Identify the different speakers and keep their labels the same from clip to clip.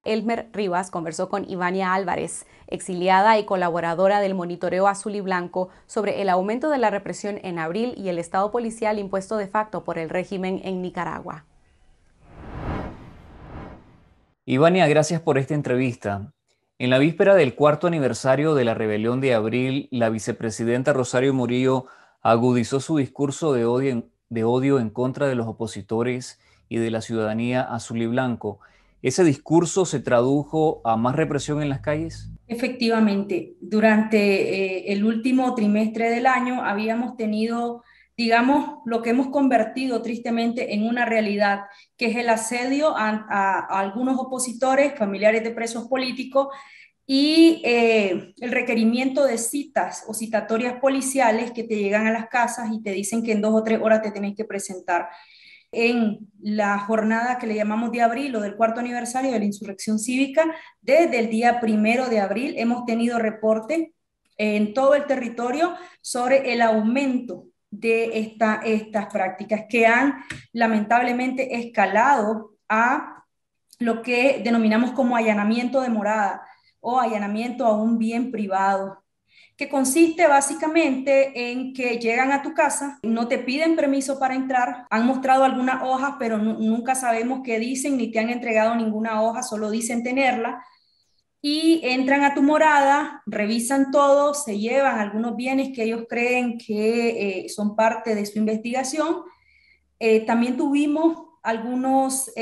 Speaker 1: Elmer Rivas conversó con Ivania Álvarez, exiliada y colaboradora del Monitoreo Azul y Blanco, sobre el aumento de la represión en abril y el estado policial impuesto de facto por el régimen en Nicaragua.
Speaker 2: Ivania, gracias por esta entrevista. En la víspera del cuarto aniversario de la rebelión de abril, la vicepresidenta Rosario Murillo agudizó su discurso de odio en contra de los opositores y de la ciudadanía azul y blanco. ¿Ese discurso se tradujo a más represión en las calles?
Speaker 3: Efectivamente, durante el último trimestre del año habíamos tenido, digamos, lo que hemos convertido tristemente en una realidad, que es el asedio a algunos opositores, familiares de presos políticos, y el requerimiento de citas o citatorias policiales que te llegan a las casas y te dicen que en 2 o 3 horas te tenés que presentar. En la jornada que le llamamos de abril o del cuarto aniversario de la insurrección cívica, desde el día 1 de abril hemos tenido reporte en todo el territorio sobre el aumento de estas prácticas que han lamentablemente escalado a lo que denominamos como allanamiento de morada o allanamiento a un bien privado, que consiste básicamente en que llegan a tu casa, no te piden permiso para entrar, han mostrado algunas hojas, pero nunca sabemos qué dicen, ni te han entregado ninguna hoja, solo dicen tenerla, y entran a tu morada, revisan todo, se llevan algunos bienes que ellos creen que son parte de su investigación. También tuvimos algunos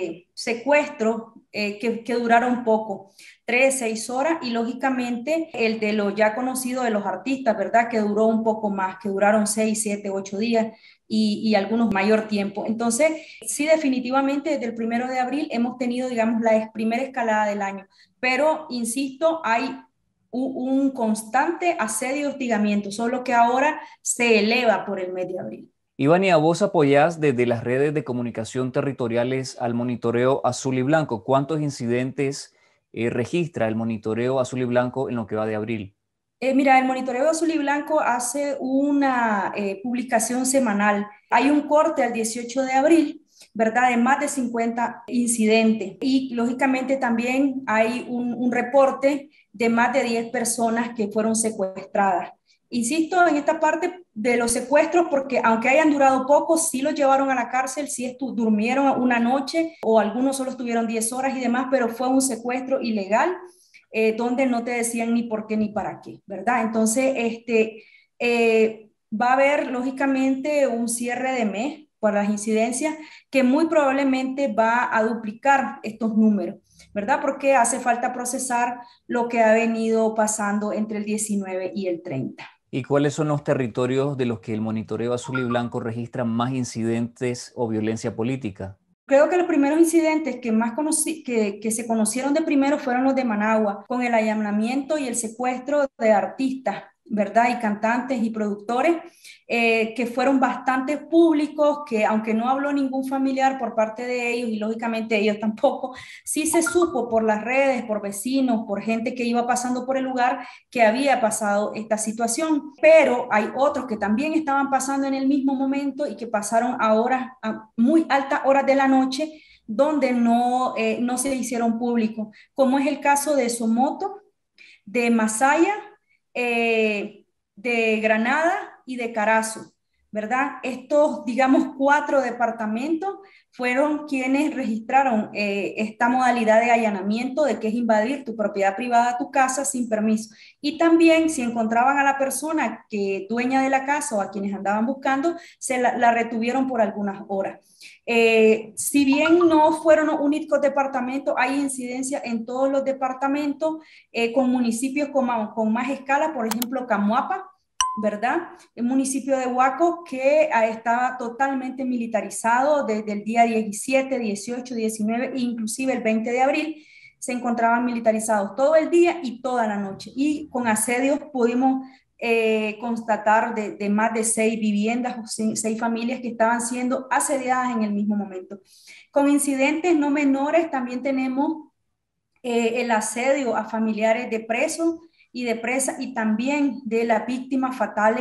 Speaker 3: secuestros que duraron poco, 3, 6 horas, y lógicamente el de lo ya conocido de los artistas, ¿verdad? Que duró un poco más, que duraron 6, 7, 8 días y algunos mayor tiempo. Entonces, sí, definitivamente desde el 1 de abril hemos tenido, digamos, la primera escalada del año, pero insisto, hay un constante asedio y hostigamiento, solo que ahora se eleva por el mes de abril.
Speaker 2: Ivania, vos apoyás desde las redes de comunicación territoriales al monitoreo azul y blanco. ¿Cuántos incidentes registra el monitoreo azul y blanco en lo que va de abril?
Speaker 3: Mira, el Monitoreo Azul y Blanco hace una publicación semanal. Hay un corte al 18 de abril, ¿verdad? De más de 50 incidentes. Y lógicamente también hay un reporte de más de 10 personas que fueron secuestradas. Insisto en esta parte de los secuestros porque aunque hayan durado poco, sí los llevaron a la cárcel, sí durmieron una noche o algunos solo estuvieron 10 horas y demás, pero fue un secuestro ilegal, donde no te decían ni por qué ni para qué, ¿verdad? Entonces, va a haber lógicamente un cierre de mes por las incidencias que muy probablemente va a duplicar estos números, ¿verdad? Porque hace falta procesar lo que ha venido pasando entre el 19 y el 30.
Speaker 2: ¿Y cuáles son los territorios de los que el monitoreo azul y blanco registra más incidentes o violencia política?
Speaker 3: Creo que los primeros incidentes que se conocieron de primero fueron los de Managua, con el allanamiento y el secuestro de artistas, ¿verdad? Y cantantes y productores, que fueron bastante públicos, que aunque no habló ningún familiar por parte de ellos, y lógicamente ellos tampoco, sí se supo por las redes, por vecinos, por gente que iba pasando por el lugar, que había pasado esta situación. Pero hay otros que también estaban pasando en el mismo momento y que pasaron a horas, a muy altas horas de la noche, donde no se hicieron públicos, como es el caso de Somoto, de Masaya, de Granada y de Carazo, ¿verdad? Estos, digamos, 4 departamentos fueron quienes registraron esta modalidad de allanamiento, de que es invadir tu propiedad privada, tu casa sin permiso. Y también si encontraban a la persona que dueña de la casa o a quienes andaban buscando, la retuvieron por algunas horas. Si bien no fueron los únicos departamentos, hay incidencia en todos los departamentos, con municipios con más escala, por ejemplo, Camuapa, ¿verdad? El municipio de Huaco que estaba totalmente militarizado desde el día 17, 18, 19 e inclusive el 20 de abril, se encontraban militarizados todo el día y toda la noche. Y con asedios pudimos constatar de más de 6 viviendas o 6 familias que estaban siendo asediadas en el mismo momento. Con incidentes no menores también tenemos el asedio a familiares de presos y de presas y también de las víctimas fatales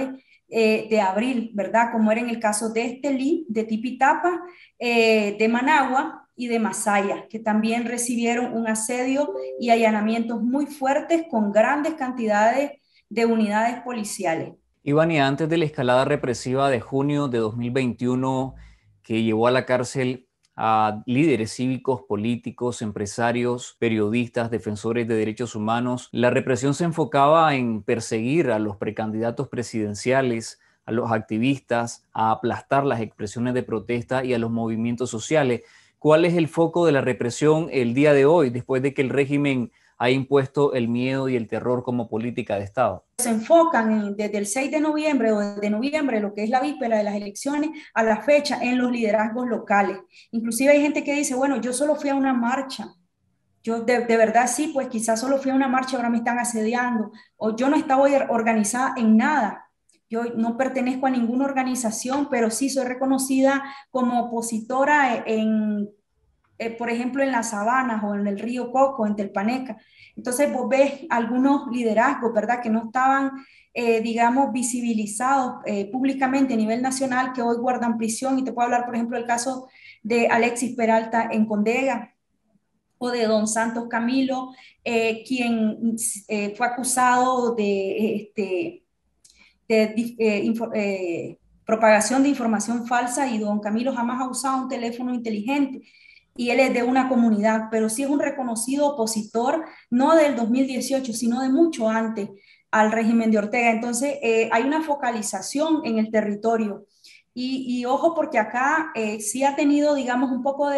Speaker 3: de Abril, ¿verdad? Como era en el caso de Estelí, de Tipitapa, de Managua y de Masaya, que también recibieron un asedio y allanamientos muy fuertes con grandes cantidades de unidades policiales.
Speaker 2: Ivania, antes de la escalada represiva de junio de 2021 que llevó a la cárcel a líderes cívicos, políticos, empresarios, periodistas, defensores de derechos humanos, la represión se enfocaba en perseguir a los precandidatos presidenciales, a los activistas, a aplastar las expresiones de protesta y a los movimientos sociales. ¿Cuál es el foco de la represión el día de hoy, después de que el régimen ha impuesto el miedo y el terror como política de Estado?
Speaker 3: Se enfocan desde el 6 de noviembre o desde noviembre, lo que es la víspera de las elecciones, a la fecha en los liderazgos locales. Inclusive hay gente que dice, bueno, yo solo fui a una marcha. Yo de verdad sí, pues quizás solo fui a una marcha, ahora me están asediando. O yo no estaba organizada en nada. Yo no pertenezco a ninguna organización, pero sí soy reconocida como opositora por ejemplo, en las sabanas o en el río Coco, en Telpaneca. Entonces vos ves algunos liderazgos, ¿verdad?, que no estaban, digamos, visibilizados públicamente a nivel nacional, que hoy guardan prisión. Y te puedo hablar, por ejemplo, del caso de Alexis Peralta en Condega, o de don Santos Camilo, quien fue acusado de propagación de información falsa, y don Camilo jamás ha usado un teléfono inteligente y él es de una comunidad, pero sí es un reconocido opositor, no del 2018, sino de mucho antes al régimen de Ortega. Entonces, hay una focalización en el territorio. Y ojo, porque acá sí ha tenido, digamos, un poco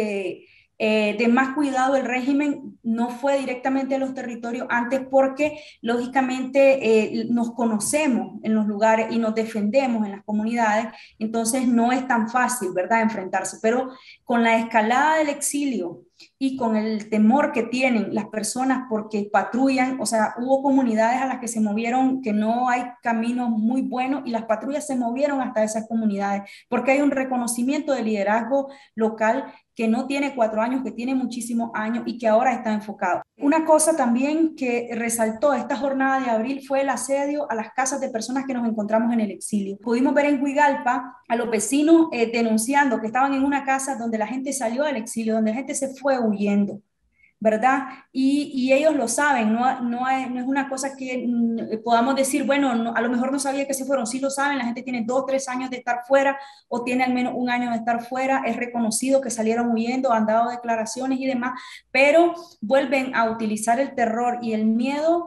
Speaker 3: de más cuidado el régimen, no fue directamente a los territorios antes porque lógicamente nos conocemos en los lugares y nos defendemos en las comunidades, entonces no es tan fácil, ¿verdad?, enfrentarse, pero con la escalada del exilio y con el temor que tienen las personas porque patrullan, o sea, hubo comunidades a las que se movieron, que no hay caminos muy buenos, y las patrullas se movieron hasta esas comunidades porque hay un reconocimiento de liderazgo local que no tiene 4 años, que tiene muchísimos años y que ahora está enfocado. Una cosa también que resaltó esta jornada de abril fue el asedio a las casas de personas que nos encontramos en el exilio. Pudimos ver en Huigalpa a los vecinos denunciando que estaban en una casa donde la gente salió del exilio, donde la gente se fue huyendo, ¿verdad? Y ellos lo saben, no es una cosa que podamos decir, bueno, no, a lo mejor no sabía que se fueron, sí lo saben, la gente tiene 2 o 3 años de estar fuera o tiene al menos un año de estar fuera, es reconocido que salieron huyendo, han dado declaraciones y demás, pero vuelven a utilizar el terror y el miedo,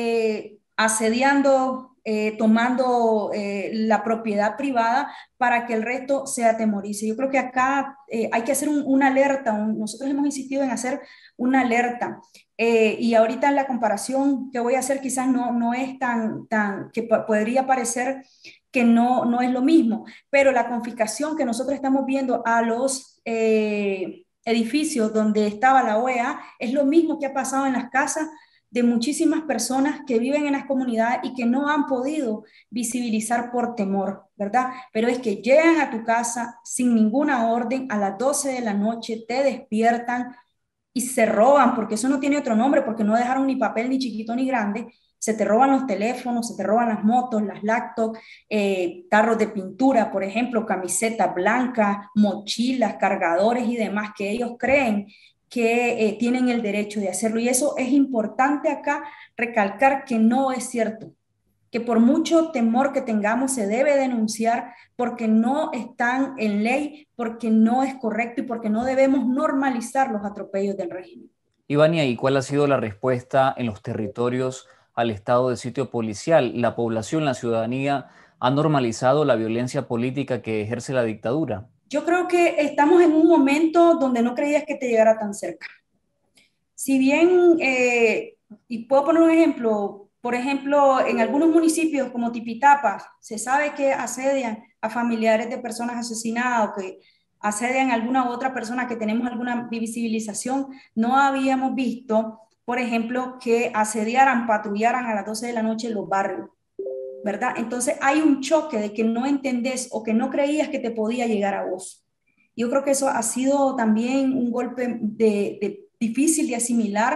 Speaker 3: asediando, tomando la propiedad privada para que el resto se atemorice. Yo creo que acá hay que hacer una alerta, nosotros hemos insistido en hacer una alerta. Y ahorita en la comparación que voy a hacer quizás no es tan que podría parecer que no es lo mismo, pero la confiscación que nosotros estamos viendo a los edificios donde estaba la OEA es lo mismo que ha pasado en las casas de muchísimas personas que viven en las comunidades y que no han podido visibilizar por temor, ¿verdad? Pero es que llegan a tu casa sin ninguna orden a las 12 de la noche, te despiertan y se roban, porque eso no tiene otro nombre, porque no dejaron ni papel ni chiquito ni grande, se te roban los teléfonos, se te roban las motos, las laptops, tarros de pintura, por ejemplo, camisetas blancas, mochilas, cargadores y demás que ellos creen que tienen el derecho de hacerlo. Y eso es importante acá recalcar que no es cierto, que por mucho temor que tengamos se debe denunciar porque no están en ley, porque no es correcto y porque no debemos normalizar los atropellos del régimen.
Speaker 2: Ivania, ¿y cuál ha sido la respuesta en los territorios al estado de sitio policial? ¿La población, la ciudadanía ha normalizado la violencia política que ejerce la dictadura?
Speaker 3: Yo creo que estamos en un momento donde no creías que te llegara tan cerca. Si bien, y puedo poner un ejemplo, por ejemplo, en algunos municipios como Tipitapa, se sabe que asedian a familiares de personas asesinadas o que asedian a alguna u otra persona que tenemos alguna visibilización, no habíamos visto, por ejemplo, que asediaran, patrullaran a las 12 de la noche en los barrios, ¿verdad? Entonces hay un choque de que no entendés o que no creías que te podía llegar a vos. Yo creo que eso ha sido también un golpe difícil de asimilar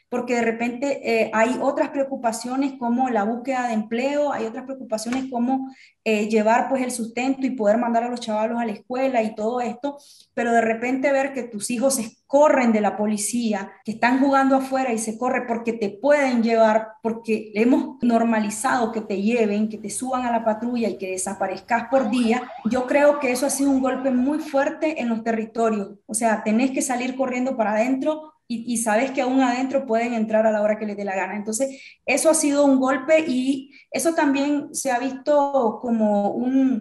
Speaker 3: porque de repente hay otras preocupaciones como la búsqueda de empleo, hay otras preocupaciones como llevar pues el sustento y poder mandar a los chavalos a la escuela y todo esto, pero de repente ver que tus hijos se corren de la policía, que están jugando afuera y se corre porque te pueden llevar, porque hemos normalizado que te lleven, que te suban a la patrulla y que desaparezcas por día. Yo creo que eso ha sido un golpe muy fuerte en los territorios, o sea, tenés que salir corriendo para adentro y sabes que aún adentro pueden entrar a la hora que les dé la gana. Entonces, eso ha sido un golpe y eso también se ha visto como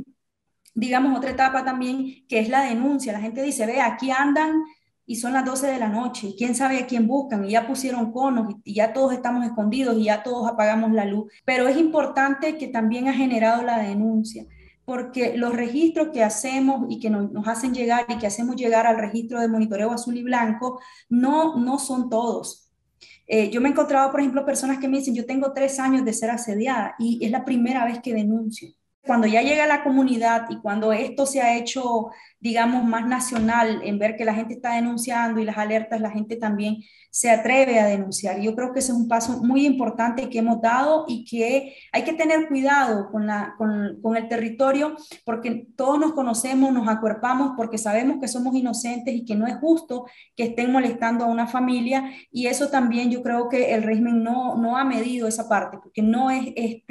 Speaker 3: digamos, otra etapa también, que es la denuncia. La gente dice, ve, aquí andan y son las 12 de la noche, y quién sabe a quién buscan, y ya pusieron conos, y ya todos estamos escondidos, y ya todos apagamos la luz. Pero es importante que también ha generado la denuncia, porque los registros que hacemos y que nos hacen llegar y que hacemos llegar al registro de monitoreo azul y blanco, no son todos. Yo me he encontrado, por ejemplo, personas que me dicen, yo tengo 3 años de ser asediada y es la primera vez que denuncio. Cuando ya llega a la comunidad y cuando esto se ha hecho, digamos, más nacional, en ver que la gente está denunciando y las alertas, la gente también se atreve a denunciar. Y yo creo que ese es un paso muy importante que hemos dado y que hay que tener cuidado con el territorio, porque todos nos conocemos, nos acuerpamos, porque sabemos que somos inocentes y que no es justo que estén molestando a una familia. Y eso también yo creo que el régimen no ha medido esa parte, porque no es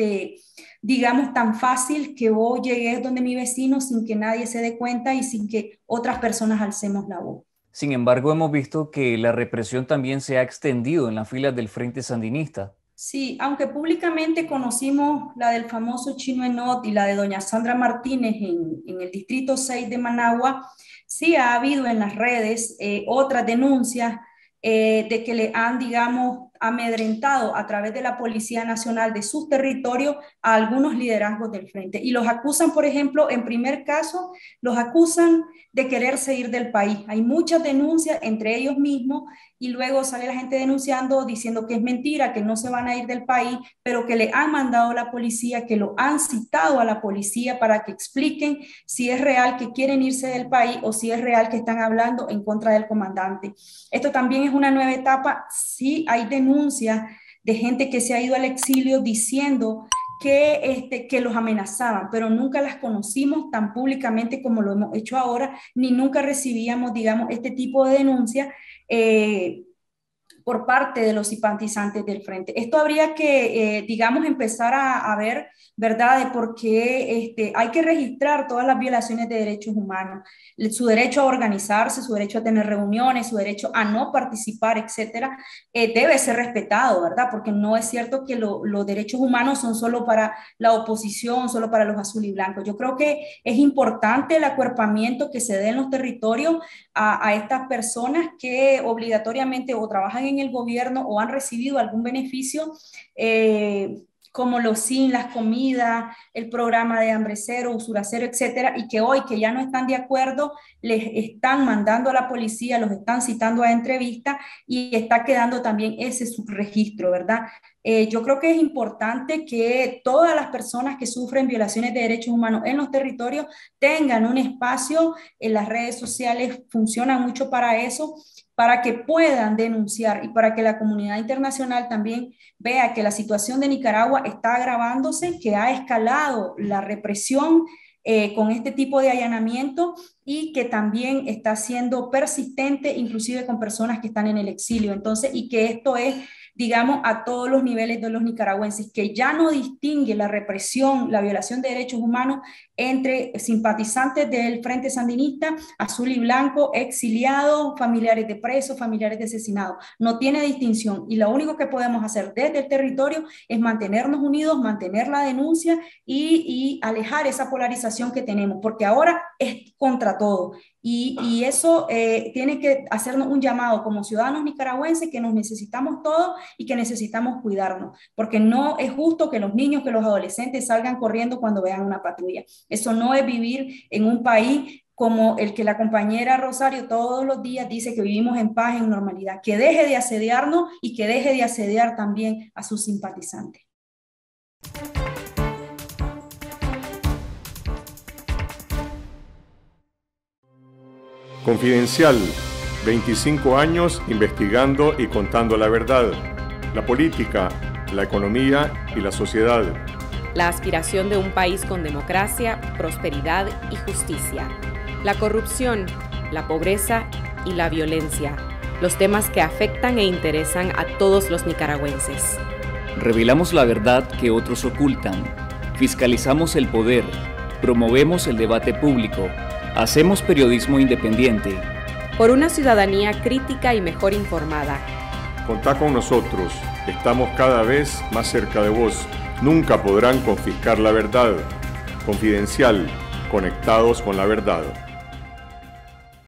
Speaker 3: digamos, tan fácil que vos llegues donde mi vecino sin que nadie se dé cuenta y sin que otras personas alcemos la voz.
Speaker 2: Sin embargo, hemos visto que la represión también se ha extendido en las filas del Frente Sandinista.
Speaker 3: Sí, aunque públicamente conocimos la del famoso Chino Enot y la de doña Sandra Martínez en el distrito 6 de Managua, sí ha habido en las redes otras denuncias de que le han, digamos, amedrentado a través de la Policía Nacional de sus territorios a algunos liderazgos del frente. Y los acusan, por ejemplo, en primer caso, los acusan de quererse ir del país. Hay muchas denuncias entre ellos mismos y luego sale la gente denunciando, diciendo que es mentira, que no se van a ir del país, pero que le han mandado a la policía, que lo han citado a la policía para que expliquen si es real que quieren irse del país o si es real que están hablando en contra del comandante. Esto también es una nueva etapa. Sí hay denuncias de gente que se ha ido al exilio diciendo que los amenazaban, pero nunca las conocimos tan públicamente como lo hemos hecho ahora, ni nunca recibíamos, digamos, este tipo de denuncias por parte de los simpatizantes del frente. Esto habría que, digamos, empezar a ver, ¿verdad?, de por qué hay que registrar todas las violaciones de derechos humanos, su derecho a organizarse, su derecho a tener reuniones, su derecho a no participar, etcétera, debe ser respetado, ¿verdad? Porque no es cierto que los derechos humanos son solo para la oposición, solo para los azul y blancos. Yo creo que es importante el acuerpamiento que se dé en los territorios a estas personas que obligatoriamente o trabajan en el gobierno o han recibido algún beneficio, como los SIN, las comidas, el programa de hambre cero, usura cero, etcétera, y que hoy que ya no están de acuerdo, les están mandando a la policía, los están citando a entrevista y está quedando también ese subregistro, ¿verdad? Yo creo que es importante que todas las personas que sufren violaciones de derechos humanos en los territorios tengan un espacio. En las redes sociales funcionan mucho para eso, para que puedan denunciar y para que la comunidad internacional también vea que la situación de Nicaragua está agravándose, que ha escalado la represión con este tipo de allanamiento y que también está siendo persistente, inclusive con personas que están en el exilio. Entonces, y que esto es, digamos, a todos los niveles de los nicaragüenses, que ya no distingue la represión, la violación de derechos humanos entre simpatizantes del Frente Sandinista, azul y blanco, exiliados, familiares de presos, familiares de asesinados. No tiene distinción y lo único que podemos hacer desde el territorio es mantenernos unidos, mantener la denuncia y alejar esa polarización que tenemos, porque ahora es contra todo. Y eso tiene que hacernos un llamado como ciudadanos nicaragüenses que nos necesitamos todos y que necesitamos cuidarnos, porque no es justo que los niños, que los adolescentes salgan corriendo cuando vean una patrulla. Eso no es vivir en un país como el que la compañera Rosario todos los días dice que vivimos en paz, en normalidad. Que deje de asediarnos y que deje de asediar también a sus simpatizantes.
Speaker 4: Confidencial. 25 años investigando y contando la verdad, la política, la economía y la sociedad.
Speaker 1: La aspiración de un país con democracia, prosperidad y justicia. La corrupción, la pobreza y la violencia. Los temas que afectan e interesan a todos los nicaragüenses.
Speaker 2: Revelamos la verdad que otros ocultan. Fiscalizamos el poder. Promovemos el debate público. Hacemos periodismo independiente.
Speaker 1: Por una ciudadanía crítica y mejor informada.
Speaker 4: Contá con nosotros. Estamos cada vez más cerca de vos. Nunca podrán confiscar la verdad. Confidencial. Conectados con la verdad.